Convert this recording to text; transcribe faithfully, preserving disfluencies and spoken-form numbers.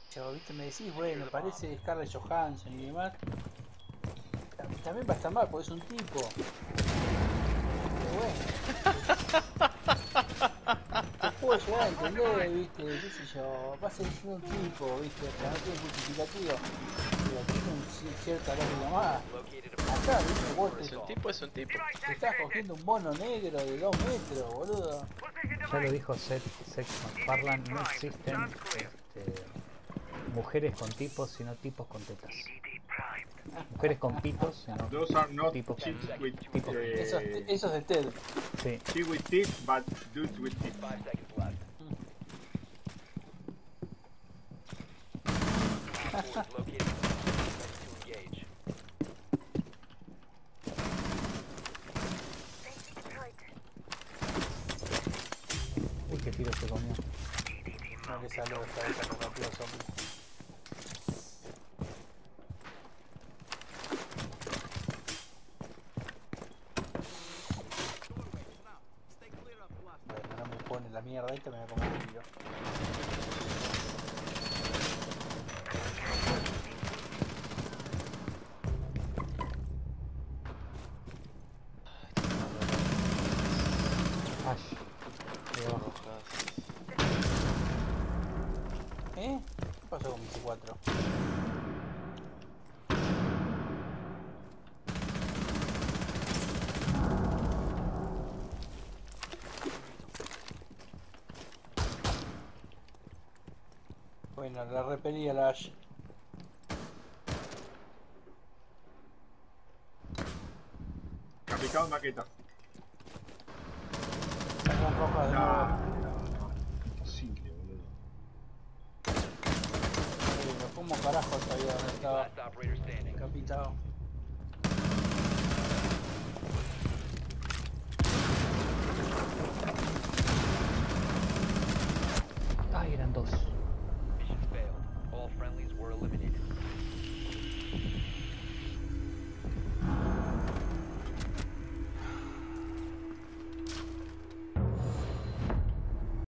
Yo, ¿viste? Me decís, bueno, parece Scarlett Johansson y demás. También va a estar mal porque es un tipo. Pero bueno, te puedo llegar a entender, ¿viste? ¿Qué sé yo? Va a ser siendo un tipo, ¿viste? O sea, no tiene justificativo. Pero tiene un ci- cierta lógica más. Acá, ¿viste? Vos te, Es un tipo, es un tipo. te estás cogiendo un mono negro de dos metros, boludo. Ya lo dijo Seth, Seth MacFarlane, no existen este, mujeres con tipos, sino tipos con tetas. Mujeres con pitos, sino Those are not tipos con chicks with tipos. Eso es, uh, eso es de Ted. Sí, she with teeth, but dudes with teeth. uy, qué tiro se comió. No le salió esta vez a los rápidos zombies. Bueno, no me pone la mierda esta, me voy a comer el tiro. Ash, ahí abajo. ¿Eh? ¿Qué pasó con mi C cuatro? Bueno, la repelí a la Ash. Capitán maqueta. Salgan rojas de nuevo. Ah, imposible, boludo. Eh, lo como carajo todavía donde estaba capitado.